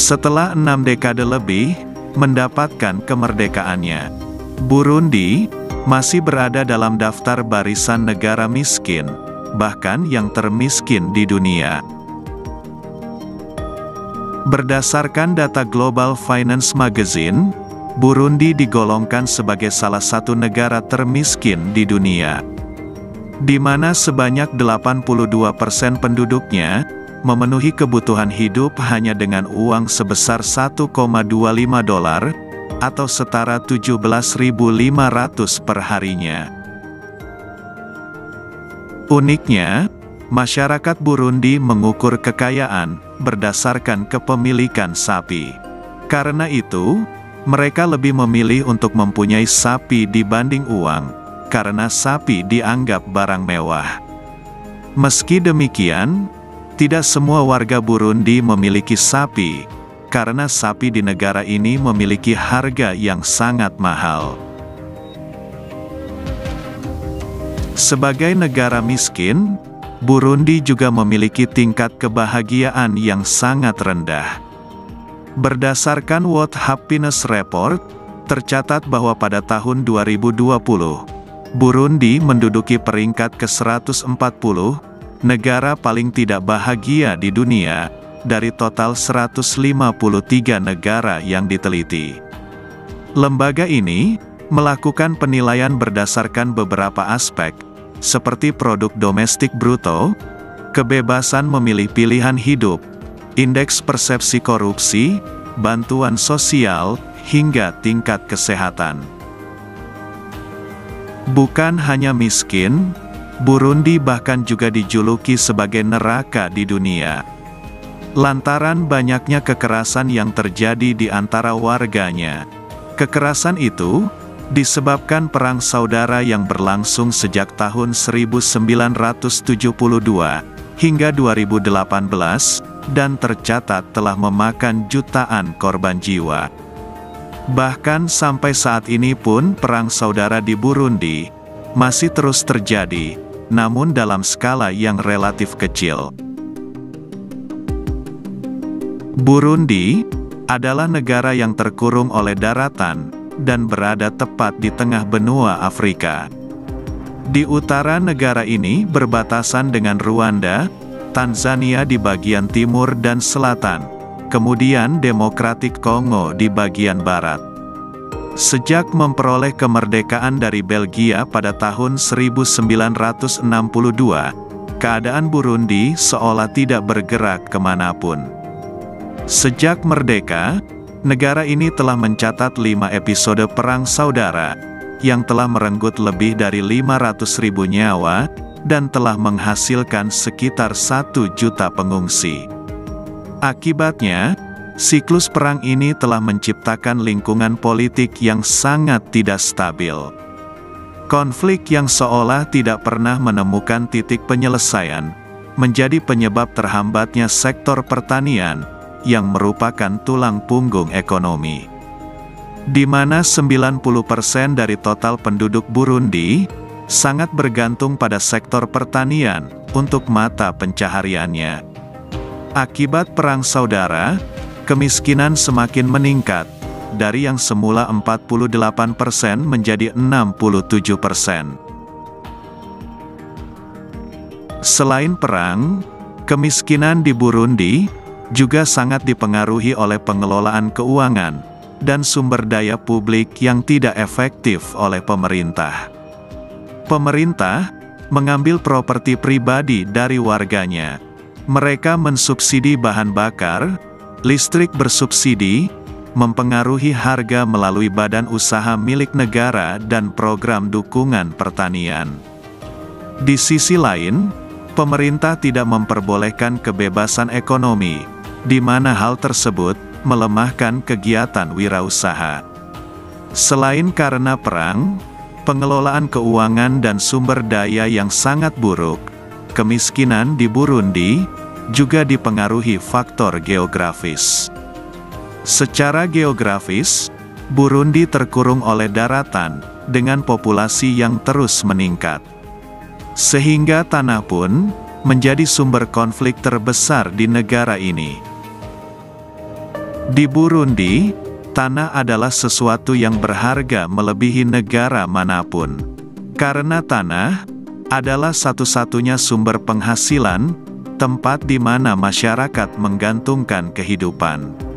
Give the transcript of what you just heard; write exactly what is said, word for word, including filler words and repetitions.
Setelah enam dekade lebih mendapatkan kemerdekaannya, Burundi masih berada dalam daftar barisan negara miskin, bahkan yang termiskin di dunia. Berdasarkan data Global Finance Magazine, Burundi digolongkan sebagai salah satu negara termiskin di dunia, di mana sebanyak delapan puluh dua persen penduduknya memenuhi kebutuhan hidup hanya dengan uang sebesar satu koma dua lima dolar, atau setara tujuh belas ribu lima ratus per harinya. Uniknya, masyarakat Burundi mengukur kekayaan berdasarkan kepemilikan sapi. Karena itu, mereka lebih memilih untuk mempunyai sapi dibanding uang, karena sapi dianggap barang mewah. Meski demikian, tidak semua warga Burundi memiliki sapi, karena sapi di negara ini memiliki harga yang sangat mahal. Sebagai negara miskin, Burundi juga memiliki tingkat kebahagiaan yang sangat rendah. Berdasarkan World Happiness Report, tercatat bahwa pada tahun dua ribu dua puluh, Burundi menduduki peringkat ke seratus empat puluh, negara paling tidak bahagia di dunia, dari total seratus lima puluh tiga negara yang diteliti. Lembaga ini melakukan penilaian berdasarkan beberapa aspek, seperti produk domestik bruto, kebebasan memilih pilihan hidup, indeks persepsi korupsi, bantuan sosial, hingga tingkat kesehatan. Bukan hanya miskin, Burundi bahkan juga dijuluki sebagai neraka di dunia, lantaran banyaknya kekerasan yang terjadi di antara warganya. Kekerasan itu disebabkan perang saudara yang berlangsung sejak tahun seribu sembilan ratus tujuh puluh dua hingga dua ribu delapan belas, dan tercatat telah memakan jutaan korban jiwa. Bahkan sampai saat ini pun perang saudara di Burundi masih terus terjadi, namun dalam skala yang relatif kecil. Burundi adalah negara yang terkurung oleh daratan dan berada tepat di tengah benua Afrika. Di utara negara ini berbatasan dengan Rwanda, Tanzania di bagian timur dan selatan, kemudian Demokratik Kongo di bagian barat. Sejak memperoleh kemerdekaan dari Belgia pada tahun seribu sembilan ratus enam puluh dua, keadaan Burundi seolah tidak bergerak kemanapun. Sejak merdeka, negara ini telah mencatat lima episode perang saudara, yang telah merenggut lebih dari lima ratus ribu nyawa, dan telah menghasilkan sekitar satu juta pengungsi. Akibatnya, siklus perang ini telah menciptakan lingkungan politik yang sangat tidak stabil. Konflik yang seolah tidak pernah menemukan titik penyelesaian, menjadi penyebab terhambatnya sektor pertanian, yang merupakan tulang punggung ekonomi. Di mana sembilan puluh persen dari total penduduk Burundi sangat bergantung pada sektor pertanian untuk mata pencahariannya. Akibat perang saudara, kemiskinan semakin meningkat, dari yang semula empat puluh delapan persen menjadi enam puluh tujuh persen. Selain perang, kemiskinan di Burundi juga sangat dipengaruhi oleh pengelolaan keuangan dan sumber daya publik yang tidak efektif oleh pemerintah. Pemerintah mengambil properti pribadi dari warganya. Mereka mensubsidi bahan bakar, listrik bersubsidi, mempengaruhi harga melalui badan usaha milik negara dan program dukungan pertanian. Di sisi lain, pemerintah tidak memperbolehkan kebebasan ekonomi, di mana hal tersebut melemahkan kegiatan wirausaha. Selain karena perang, pengelolaan keuangan dan sumber daya yang sangat buruk, kemiskinan di Burundi juga dipengaruhi faktor geografis. Secara geografis, Burundi terkurung oleh daratan, dengan populasi yang terus meningkat. Sehingga tanah pun menjadi sumber konflik terbesar di negara ini. Di Burundi, tanah adalah sesuatu yang berharga melebihi negara manapun. Karena tanah adalah satu-satunya sumber penghasilan, tempat di mana masyarakat menggantungkan kehidupan.